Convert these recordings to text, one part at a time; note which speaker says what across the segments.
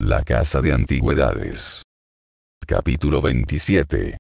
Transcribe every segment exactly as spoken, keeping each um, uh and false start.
Speaker 1: La casa de antigüedades. Capítulo veintisiete.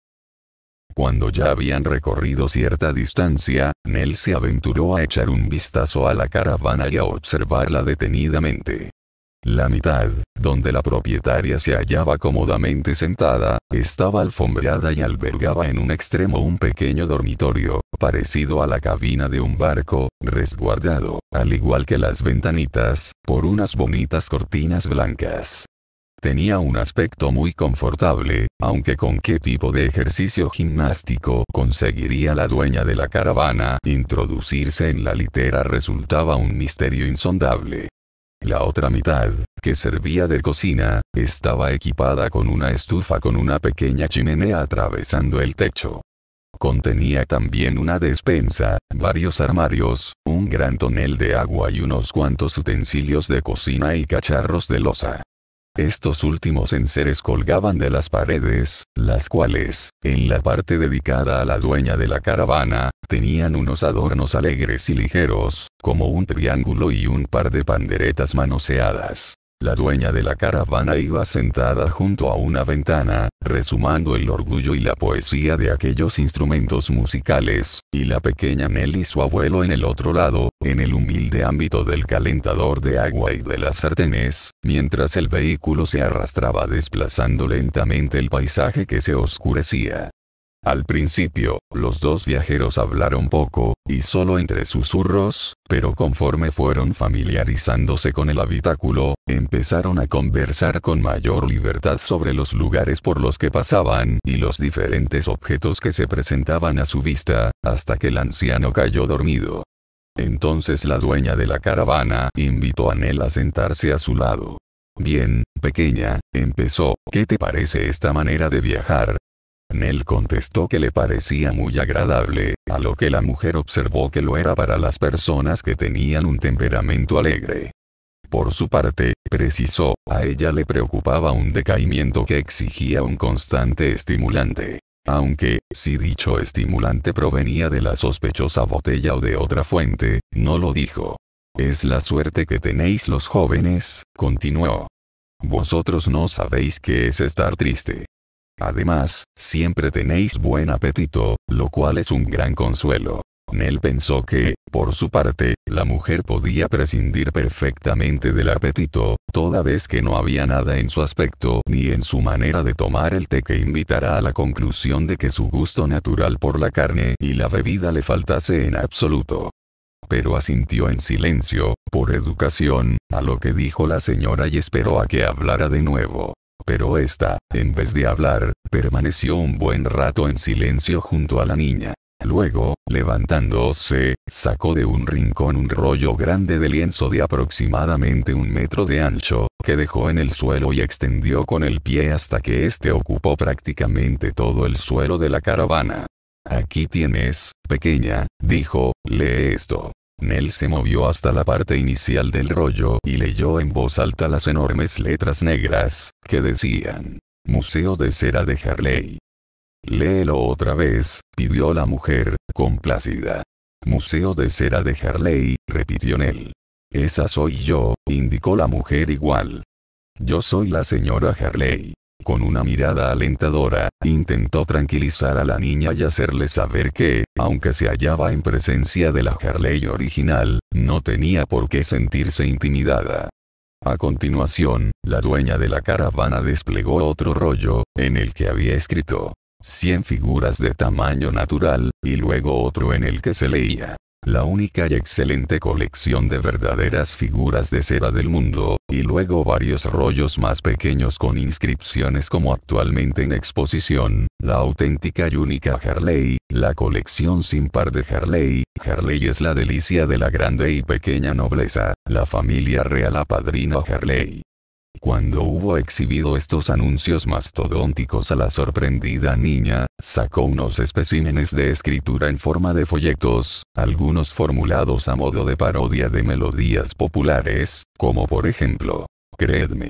Speaker 1: Cuando ya habían recorrido cierta distancia, Nell se aventuró a echar un vistazo a la caravana y a observarla detenidamente. La mitad, donde la propietaria se hallaba cómodamente sentada, estaba alfombrada y albergaba en un extremo un pequeño dormitorio, parecido a la cabina de un barco, resguardado, al igual que las ventanitas, por unas bonitas cortinas blancas. Tenía un aspecto muy confortable, aunque con qué tipo de ejercicio gimnástico conseguiría la dueña de la caravana introducirse en la litera resultaba un misterio insondable. La otra mitad, que servía de cocina, estaba equipada con una estufa con una pequeña chimenea atravesando el techo. Contenía también una despensa, varios armarios, un gran tonel de agua y unos cuantos utensilios de cocina y cacharros de loza. Estos últimos enseres colgaban de las paredes, las cuales, en la parte dedicada a la dueña de la caravana, tenían unos adornos alegres y ligeros, como un triángulo y un par de panderetas manoseadas. La dueña de la caravana iba sentada junto a una ventana, rezumando el orgullo y la poesía de aquellos instrumentos musicales, y la pequeña Nell y su abuelo en el otro lado, en el humilde ámbito del calentador de agua y de las sartenes, mientras el vehículo se arrastraba desplazando lentamente el paisaje que se oscurecía. Al principio, los dos viajeros hablaron poco, y solo entre susurros, pero conforme fueron familiarizándose con el habitáculo, empezaron a conversar con mayor libertad sobre los lugares por los que pasaban y los diferentes objetos que se presentaban a su vista, hasta que el anciano cayó dormido. Entonces la dueña de la caravana invitó a Nell a sentarse a su lado. «Bien, pequeña», empezó, «¿qué te parece esta manera de viajar?» Nell contestó que le parecía muy agradable, a lo que la mujer observó que lo era para las personas que tenían un temperamento alegre. Por su parte, precisó, a ella le preocupaba un decaimiento que exigía un constante estimulante. Aunque, si dicho estimulante provenía de la sospechosa botella o de otra fuente, no lo dijo. «Es la suerte que tenéis los jóvenes», continuó. «Vosotros no sabéis qué es estar triste. Además, siempre tenéis buen apetito, lo cual es un gran consuelo». Nell pensó que, por su parte, la mujer podía prescindir perfectamente del apetito, toda vez que no había nada en su aspecto ni en su manera de tomar el té que invitara a la conclusión de que su gusto natural por la carne y la bebida le faltase en absoluto. Pero asintió en silencio, por educación, a lo que dijo la señora y esperó a que hablara de nuevo. Pero ésta, en vez de hablar, permaneció un buen rato en silencio junto a la niña. Luego, levantándose, sacó de un rincón un rollo grande de lienzo de aproximadamente un metro de ancho, que dejó en el suelo y extendió con el pie hasta que éste ocupó prácticamente todo el suelo de la caravana. «Aquí tienes, pequeña», dijo, «lee esto». Nell se movió hasta la parte inicial del rollo y leyó en voz alta las enormes letras negras, que decían: «Museo de Cera de Harley». «Léelo otra vez», pidió la mujer, complacida. «Museo de Cera de Harley», repitió Nell. «Esa soy yo», indicó la mujer igual. «Yo soy la señora Harley». Con una mirada alentadora, intentó tranquilizar a la niña y hacerle saber que, aunque se hallaba en presencia de la Harley original, no tenía por qué sentirse intimidada. A continuación, la dueña de la caravana desplegó otro rollo, en el que había escrito cien figuras de tamaño natural, y luego otro en el que se leía: «La única y excelente colección de verdaderas figuras de cera del mundo», y luego varios rollos más pequeños con inscripciones como actualmente en exposición: «La auténtica y única Harley, la colección sin par de Harley, Harley es la delicia de la grande y pequeña nobleza, la familia real apadrina a Harley». Cuando hubo exhibido estos anuncios mastodónticos a la sorprendida niña, sacó unos especímenes de escritura en forma de folletos, algunos formulados a modo de parodia de melodías populares, como por ejemplo: «Creedme»,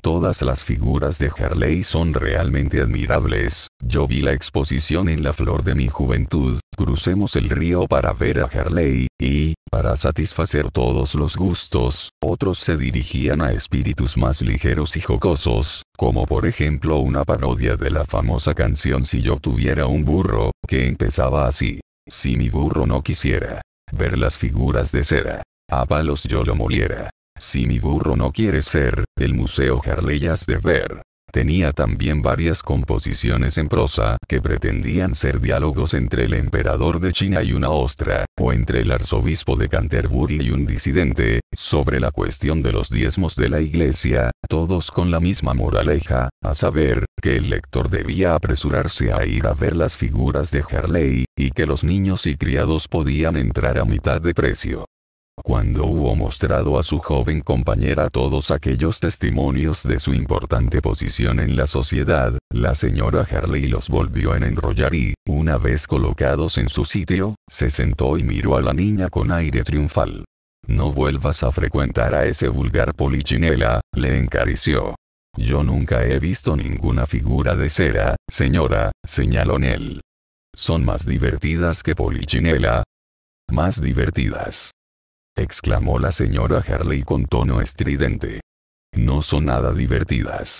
Speaker 1: Todas las figuras de Harley son realmente admirables. Yo vi la exposición en la flor de mi juventud. Crucemos el río para ver a Harley, y, para satisfacer todos los gustos, otros se dirigían a espíritus más ligeros y jocosos, como por ejemplo una parodia de la famosa canción Si yo tuviera un burro, que empezaba así. Si mi burro no quisiera ver las figuras de cera, a palos yo lo moliera. Si mi burro no quiere ser, el museo Harley has de ver. Tenía también varias composiciones en prosa que pretendían ser diálogos entre el emperador de China y una ostra, o entre el arzobispo de Canterbury y un disidente, sobre la cuestión de los diezmos de la iglesia, todos con la misma moraleja, a saber, que el lector debía apresurarse a ir a ver las figuras de Harley, y que los niños y criados podían entrar a mitad de precio. Cuando hubo mostrado a su joven compañera todos aquellos testimonios de su importante posición en la sociedad, la señora Harley los volvió a enrollar y, una vez colocados en su sitio, se sentó y miró a la niña con aire triunfal. No vuelvas a frecuentar a ese vulgar polichinela, le acarició. Yo nunca he visto ninguna figura de cera, señora, señaló Nell. Son más divertidas que polichinela. Más divertidas, exclamó la señora Harley con tono estridente. No son nada divertidas.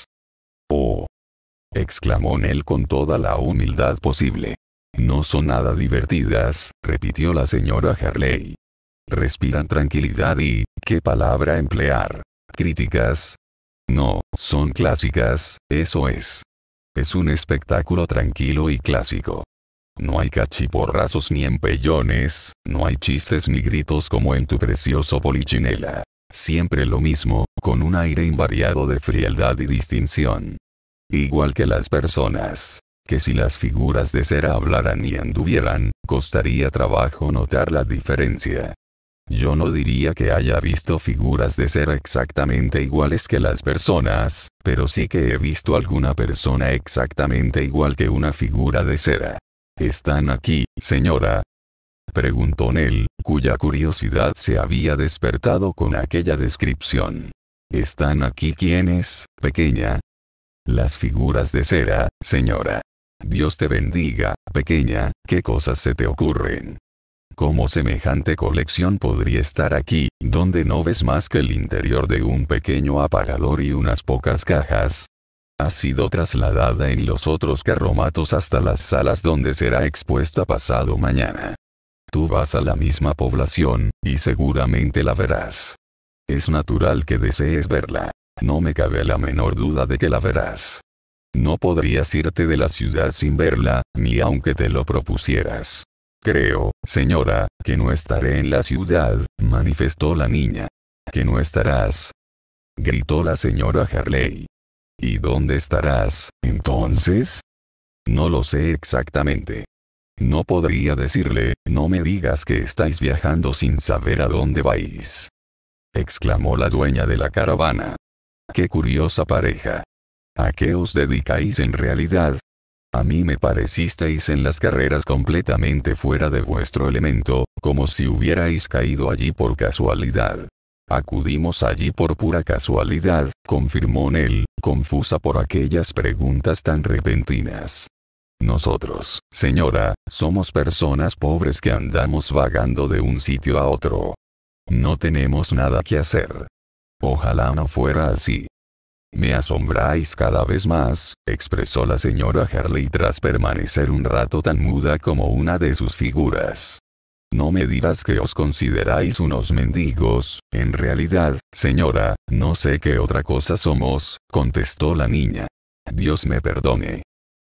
Speaker 1: Oh, exclamó Nell con toda la humildad posible. No son nada divertidas, repitió la señora Harley. Respiran tranquilidad y, ¿qué palabra emplear? ¿Críticas? No, son clásicas, eso es. Es un espectáculo tranquilo y clásico. No hay cachiporrazos ni empellones, no hay chistes ni gritos como en tu precioso polichinela. Siempre lo mismo, con un aire invariado de frialdad y distinción. Igual que las personas, que si las figuras de cera hablaran y anduvieran, costaría trabajo notar la diferencia. Yo no diría que haya visto figuras de cera exactamente iguales que las personas, pero sí que he visto alguna persona exactamente igual que una figura de cera. ¿Están aquí, señora?, preguntó Nell, cuya curiosidad se había despertado con aquella descripción. ¿Están aquí quiénes, pequeña? Las figuras de cera, señora. Dios te bendiga, pequeña, ¿qué cosas se te ocurren? ¿Cómo semejante colección podría estar aquí, donde no ves más que el interior de un pequeño apagador y unas pocas cajas? Ha sido trasladada en los otros carromatos hasta las salas donde será expuesta pasado mañana. Tú vas a la misma población, y seguramente la verás. Es natural que desees verla. No me cabe la menor duda de que la verás. No podrías irte de la ciudad sin verla, ni aunque te lo propusieras. Creo, señora, que no estaré en la ciudad, manifestó la niña. ¿Que no estarás?, gritó la señora Harley. ¿Y dónde estarás, entonces? No lo sé exactamente. No podría decirle, no me digas que estáis viajando sin saber a dónde vais, exclamó la dueña de la caravana. ¡Qué curiosa pareja! ¿A qué os dedicáis en realidad? A mí me parecisteis en las carreras completamente fuera de vuestro elemento, como si hubierais caído allí por casualidad. Acudimos allí por pura casualidad, confirmó Nell, confusa por aquellas preguntas tan repentinas. Nosotros, señora, somos personas pobres que andamos vagando de un sitio a otro. No tenemos nada que hacer. Ojalá no fuera así. Me asombráis cada vez más, expresó la señora Harley tras permanecer un rato tan muda como una de sus figuras. No me dirás que os consideráis unos mendigos, en realidad, señora, no sé qué otra cosa somos, contestó la niña. Dios me perdone,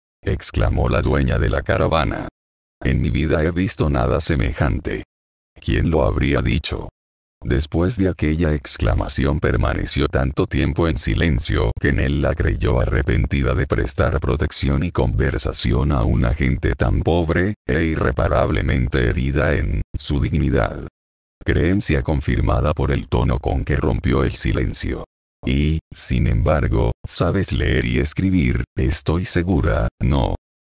Speaker 1: exclamó la dueña de la caravana. En mi vida he visto nada semejante. ¿Quién lo habría dicho? Después de aquella exclamación permaneció tanto tiempo en silencio que Nell la creyó arrepentida de prestar protección y conversación a una gente tan pobre, e irreparablemente herida en su dignidad. Creencia confirmada por el tono con que rompió el silencio. Y, sin embargo, ¿sabes leer y escribir? Estoy segura, ¿no?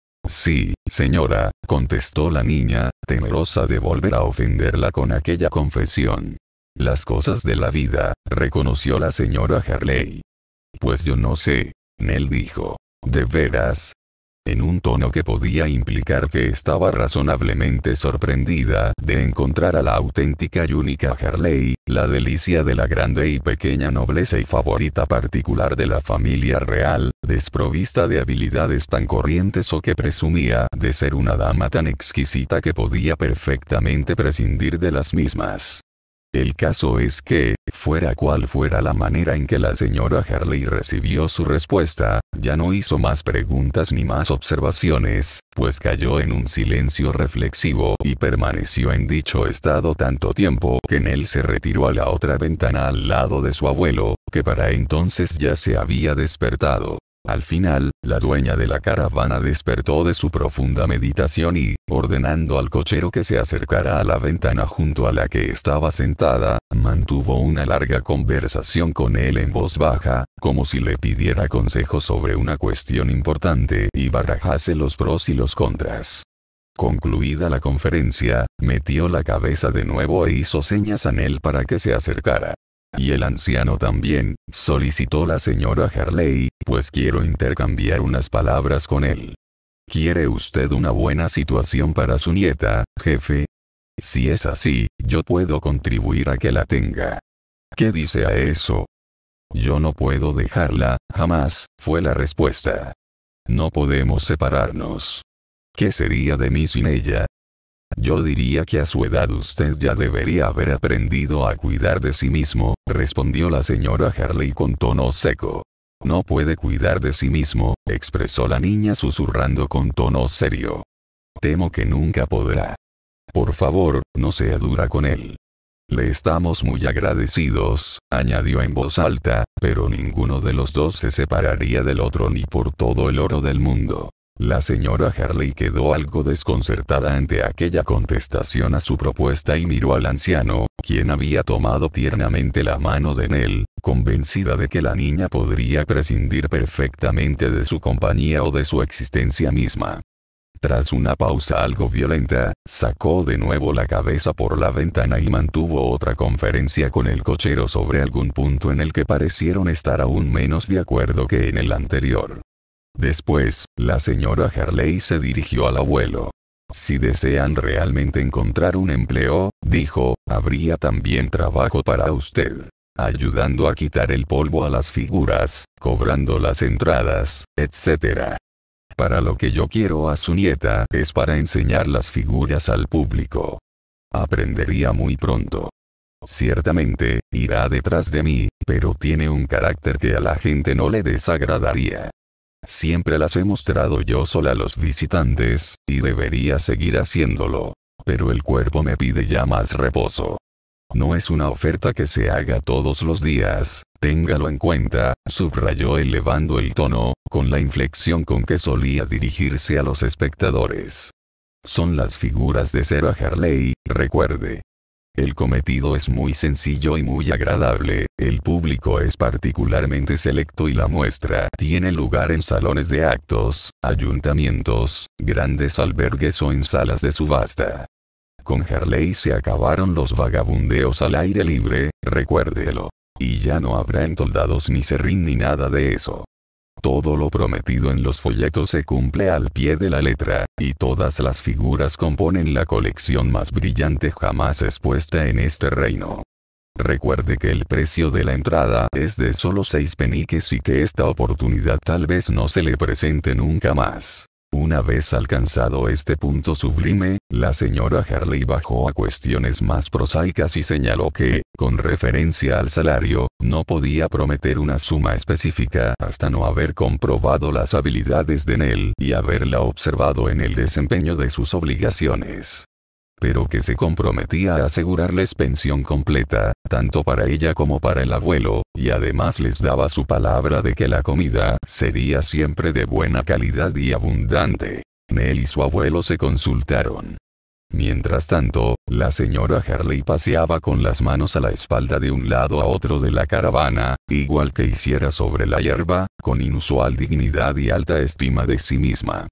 Speaker 1: Sí, señora, contestó la niña, temerosa de volver a ofenderla con aquella confesión. Las cosas de la vida, reconoció la señora Harley. Pues yo no sé. Nell dijo. ¿De veras? En un tono que podía implicar que estaba razonablemente sorprendida de encontrar a la auténtica y única Harley, la delicia de la grande y pequeña nobleza y favorita particular de la familia real, desprovista de habilidades tan corrientes o que presumía de ser una dama tan exquisita que podía perfectamente prescindir de las mismas. El caso es que, fuera cual fuera la manera en que la señora Harley recibió su respuesta, ya no hizo más preguntas ni más observaciones, pues cayó en un silencio reflexivo y permaneció en dicho estado tanto tiempo que Nell se retiró a la otra ventana al lado de su abuelo, que para entonces ya se había despertado. Al final, la dueña de la caravana despertó de su profunda meditación y, ordenando al cochero que se acercara a la ventana junto a la que estaba sentada, mantuvo una larga conversación con él en voz baja, como si le pidiera consejo sobre una cuestión importante y barajase los pros y los contras. Concluida la conferencia, metió la cabeza de nuevo e hizo señas a Nell para que se acercara. Y el anciano también, solicitó la señora Harley, pues quiero intercambiar unas palabras con él. ¿Quiere usted una buena situación para su nieta, jefe? Si es así, yo puedo contribuir a que la tenga. ¿Qué dice a eso? Yo no puedo dejarla, jamás, fue la respuesta. No podemos separarnos. ¿Qué sería de mí sin ella? Yo diría que a su edad usted ya debería haber aprendido a cuidar de sí mismo, respondió la señora Harley con tono seco. No puede cuidar de sí mismo, expresó la niña susurrando con tono serio. Temo que nunca podrá. Por favor, no sea dura con él. Le estamos muy agradecidos, añadió en voz alta, pero ninguno de los dos se separaría del otro ni por todo el oro del mundo. La señora Harley quedó algo desconcertada ante aquella contestación a su propuesta y miró al anciano, quien había tomado tiernamente la mano de Nell, convencida de que la niña podría prescindir perfectamente de su compañía o de su existencia misma. Tras una pausa algo violenta, sacó de nuevo la cabeza por la ventana y mantuvo otra conferencia con el cochero sobre algún punto en el que parecieron estar aún menos de acuerdo que en el anterior. Después, la señora Harley se dirigió al abuelo. Si desean realmente encontrar un empleo, dijo, habría también trabajo para usted. Ayudando a quitar el polvo a las figuras, cobrando las entradas, etcétera. Para lo que yo quiero a su nieta es para enseñar las figuras al público. Aprendería muy pronto. Ciertamente, irá detrás de mí, pero tiene un carácter que a la gente no le desagradaría. Siempre las he mostrado yo sola a los visitantes, y debería seguir haciéndolo. Pero el cuerpo me pide ya más reposo. No es una oferta que se haga todos los días, téngalo en cuenta, subrayó elevando el tono, con la inflexión con que solía dirigirse a los espectadores. Son las figuras de Sarah Harley, recuerde. El cometido es muy sencillo y muy agradable, el público es particularmente selecto y la muestra tiene lugar en salones de actos, ayuntamientos, grandes albergues o en salas de subasta. Con Harley se acabaron los vagabundeos al aire libre, recuérdelo. Y ya no habrá entoldados ni serrín ni nada de eso. Todo lo prometido en los folletos se cumple al pie de la letra, y todas las figuras componen la colección más brillante jamás expuesta en este reino. Recuerde que el precio de la entrada es de solo seis peniques y que esta oportunidad tal vez no se le presente nunca más. Una vez alcanzado este punto sublime, la señora Harley bajó a cuestiones más prosaicas y señaló que, con referencia al salario, no podía prometer una suma específica hasta no haber comprobado las habilidades de Nell y haberla observado en el desempeño de sus obligaciones. Pero que se comprometía a asegurarles pensión completa, tanto para ella como para el abuelo, y además les daba su palabra de que la comida sería siempre de buena calidad y abundante. Nell y su abuelo se consultaron. Mientras tanto, la señora Harley paseaba con las manos a la espalda de un lado a otro de la caravana, igual que hiciera sobre la hierba, con inusual dignidad y alta estima de sí misma.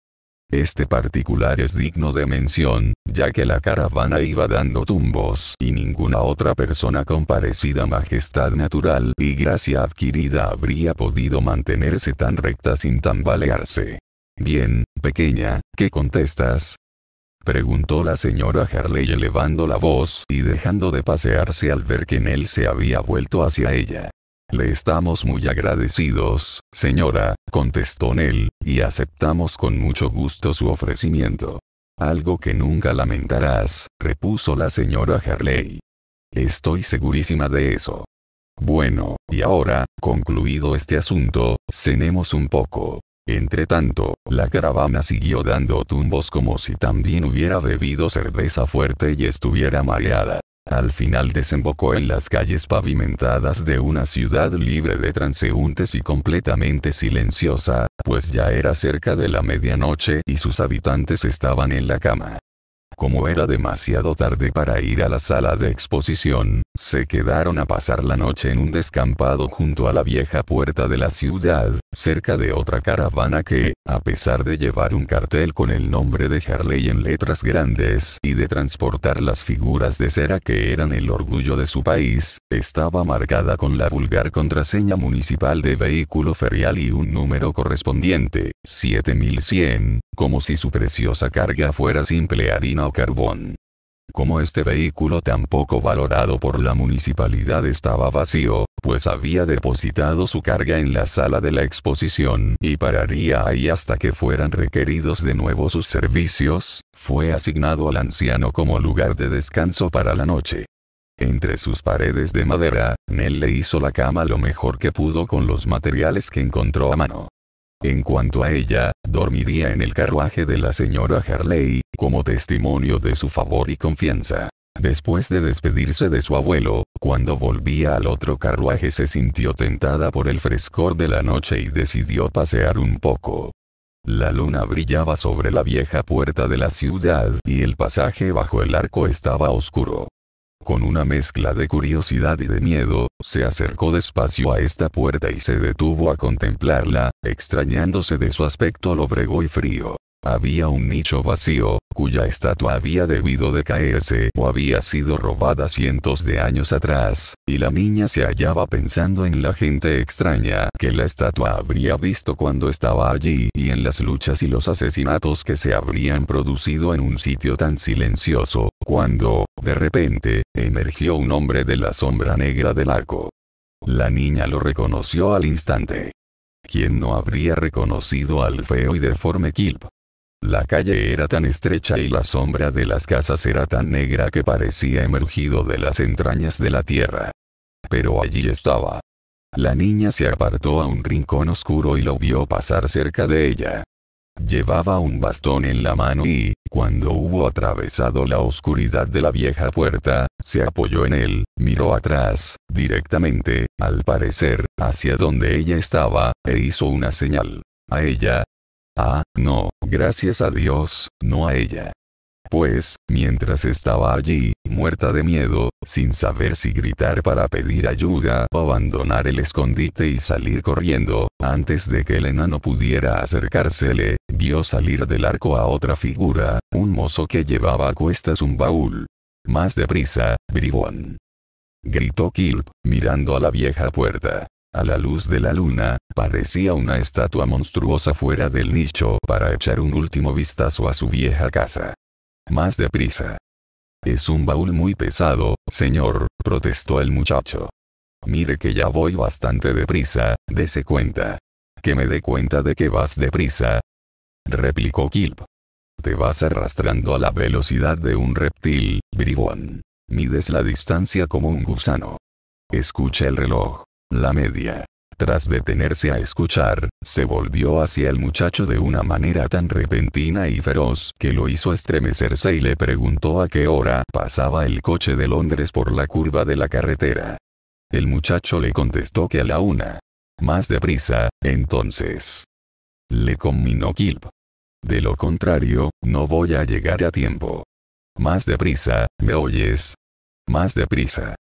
Speaker 1: Este particular es digno de mención, ya que la caravana iba dando tumbos y ninguna otra persona con parecida majestad natural y gracia adquirida habría podido mantenerse tan recta sin tambalearse. Bien, pequeña, ¿qué contestas?, preguntó la señora Harley elevando la voz y dejando de pasearse al ver que Nell se había vuelto hacia ella. Le estamos muy agradecidos, señora, contestó Nell, y aceptamos con mucho gusto su ofrecimiento. Algo que nunca lamentarás, repuso la señora Harley. Estoy segurísima de eso. Bueno, y ahora, concluido este asunto, cenemos un poco. Entretanto, la caravana siguió dando tumbos como si también hubiera bebido cerveza fuerte y estuviera mareada. Al final desembocó en las calles pavimentadas de una ciudad libre de transeúntes y completamente silenciosa, pues ya era cerca de la medianoche y sus habitantes estaban en la cama. Como era demasiado tarde para ir a la sala de exposición, se quedaron a pasar la noche en un descampado junto a la vieja puerta de la ciudad, cerca de otra caravana que, a pesar de llevar un cartel con el nombre de Harley en letras grandes y de transportar las figuras de cera que eran el orgullo de su país, estaba marcada con la vulgar contraseña municipal de vehículo ferial y un número correspondiente, siete mil cien, como si su preciosa carga fuera simple harina o carbón. Como este vehículo tan poco valorado por la municipalidad estaba vacío, pues había depositado su carga en la sala de la exposición y pararía ahí hasta que fueran requeridos de nuevo sus servicios, fue asignado al anciano como lugar de descanso para la noche. Entre sus paredes de madera, Nell le hizo la cama lo mejor que pudo con los materiales que encontró a mano. En cuanto a ella, dormiría en el carruaje de la señora Harley, como testimonio de su favor y confianza. Después de despedirse de su abuelo, cuando volvía al otro carruaje se sintió tentada por el frescor de la noche y decidió pasear un poco. La luna brillaba sobre la vieja puerta de la ciudad y el pasaje bajo el arco estaba oscuro. Con una mezcla de curiosidad y de miedo, se acercó despacio a esta puerta y se detuvo a contemplarla, extrañándose de su aspecto lóbrego y frío. Había un nicho vacío, cuya estatua había debido de caerse o había sido robada cientos de años atrás, y la niña se hallaba pensando en la gente extraña que la estatua habría visto cuando estaba allí y en las luchas y los asesinatos que se habrían producido en un sitio tan silencioso, cuando, de repente, emergió un hombre de la sombra negra del arco. La niña lo reconoció al instante. ¿Quién no habría reconocido al feo y deforme Kilp? La calle era tan estrecha y la sombra de las casas era tan negra que parecía emergido de las entrañas de la tierra. Pero allí estaba. La niña se apartó a un rincón oscuro y lo vio pasar cerca de ella. Llevaba un bastón en la mano y, cuando hubo atravesado la oscuridad de la vieja puerta, se apoyó en él, miró atrás, directamente, al parecer, hacia donde ella estaba, e hizo una señal. ¿A ella? Ah, no, gracias a Dios, no a ella. Pues, mientras estaba allí, muerta de miedo, sin saber si gritar para pedir ayuda o abandonar el escondite y salir corriendo, antes de que el enano pudiera acercársele, vio salir del arco a otra figura, un mozo que llevaba a cuestas un baúl. Más deprisa, bribón, gritó Kilp, mirando a la vieja puerta. A la luz de la luna, parecía una estatua monstruosa fuera del nicho para echar un último vistazo a su vieja casa. Más deprisa. Es un baúl muy pesado, señor, protestó el muchacho. Mire que ya voy bastante deprisa, dese cuenta. ¿Que me dé cuenta de que vas deprisa?, replicó Kilp. Te vas arrastrando a la velocidad de un reptil, bribón. Mides la distancia como un gusano. Escucha el reloj. La media. Tras detenerse a escuchar, se volvió hacia el muchacho de una manera tan repentina y feroz que lo hizo estremecerse y le preguntó a qué hora pasaba el coche de Londres por la curva de la carretera. El muchacho le contestó que a la una. Más deprisa, entonces, le conminó Kilp. De lo contrario, no voy a llegar a tiempo. Más deprisa, ¿me oyes? Más deprisa.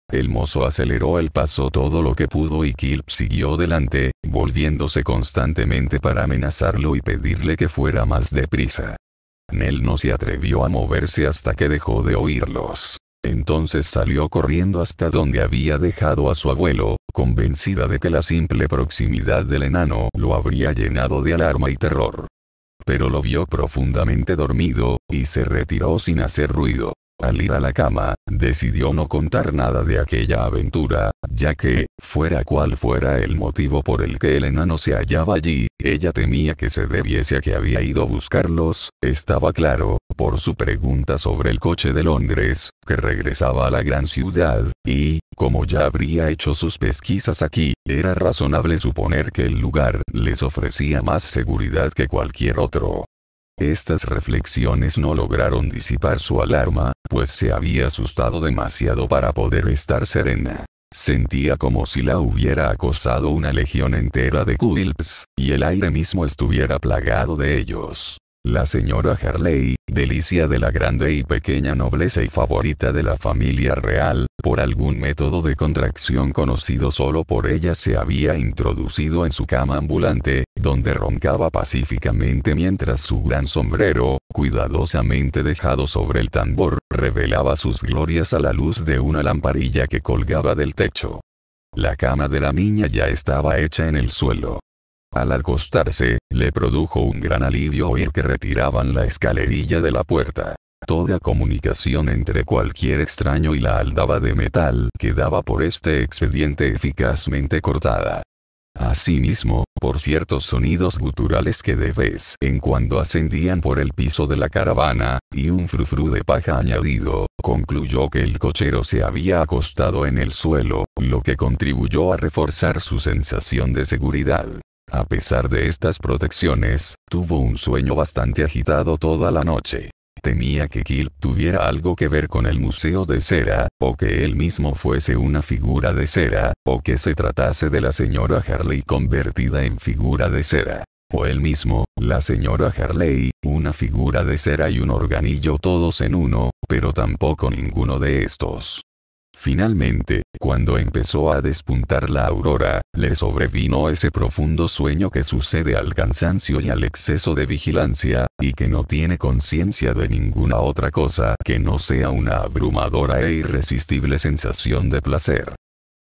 Speaker 1: El mozo aceleró el paso todo lo que pudo y Kilp siguió delante, volviéndose constantemente para amenazarlo y pedirle que fuera más deprisa. Nell no se atrevió a moverse hasta que dejó de oírlos. Entonces salió corriendo hasta donde había dejado a su abuelo, convencida de que la simple proximidad del enano lo habría llenado de alarma y terror. Pero lo vio profundamente dormido, y se retiró sin hacer ruido. Al ir a la cama, decidió no contar nada de aquella aventura, ya que, fuera cual fuera el motivo por el que el enano se hallaba allí, ella temía que se debiese a que había ido a buscarlos. Estaba claro, por su pregunta sobre el coche de Londres, que regresaba a la gran ciudad, y, como ya habría hecho sus pesquisas aquí, era razonable suponer que el lugar les ofrecía más seguridad que cualquier otro. Estas reflexiones no lograron disipar su alarma, pues se había asustado demasiado para poder estar serena. Sentía como si la hubiera acosado una legión entera de Quilps, y el aire mismo estuviera plagado de ellos. La señora Harley, delicia de la grande y pequeña nobleza y favorita de la familia real, por algún método de contracción conocido solo por ella se había introducido en su cama ambulante, donde roncaba pacíficamente mientras su gran sombrero, cuidadosamente dejado sobre el tambor, revelaba sus glorias a la luz de una lamparilla que colgaba del techo. La cama de la niña ya estaba hecha en el suelo. Al acostarse, le produjo un gran alivio oír que retiraban la escalerilla de la puerta. Toda comunicación entre cualquier extraño y la aldaba de metal quedaba por este expediente eficazmente cortada. Asimismo, por ciertos sonidos guturales que de vez en cuando ascendían por el piso de la caravana, y un frufru de paja añadido, concluyó que el cochero se había acostado en el suelo, lo que contribuyó a reforzar su sensación de seguridad. A pesar de estas protecciones, tuvo un sueño bastante agitado toda la noche. Temía que Kilp tuviera algo que ver con el museo de cera, o que él mismo fuese una figura de cera, o que se tratase de la señora Harley convertida en figura de cera. O él mismo, la señora Harley, una figura de cera y un organillo todos en uno, pero tampoco ninguno de estos. Finalmente, cuando empezó a despuntar la aurora, le sobrevino ese profundo sueño que sucede al cansancio y al exceso de vigilancia, y que no tiene conciencia de ninguna otra cosa que no sea una abrumadora e irresistible sensación de placer.